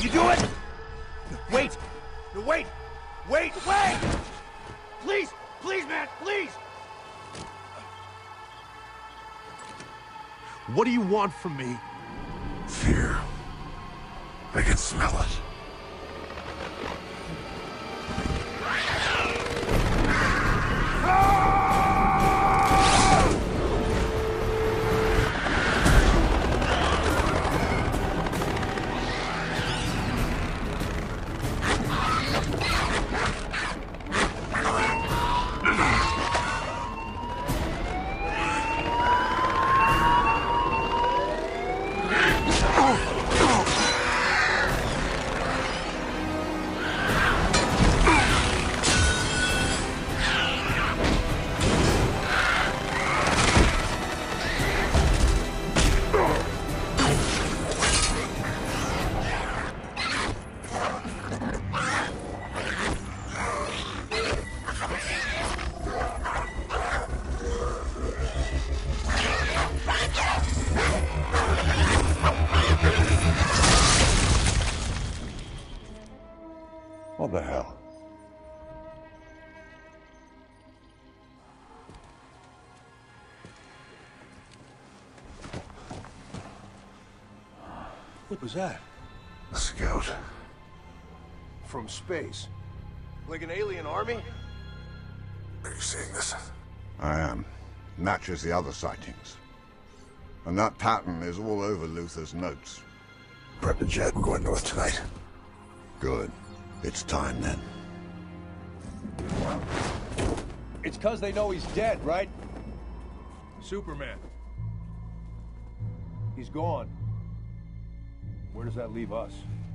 you do it? Wait! No, wait! Wait! Wait! Please! Please, man! Please! What do you want from me? Fear. I can smell it. What the hell? What was that? A scout. From space? Like an alien army? Are you seeing this? I am. Matches the other sightings. And that pattern is all over Luther's notes. Prep a jet. We're going north tonight. Good. It's time then. It's 'cause they know he's dead, right? Superman. He's gone. Where does that leave us?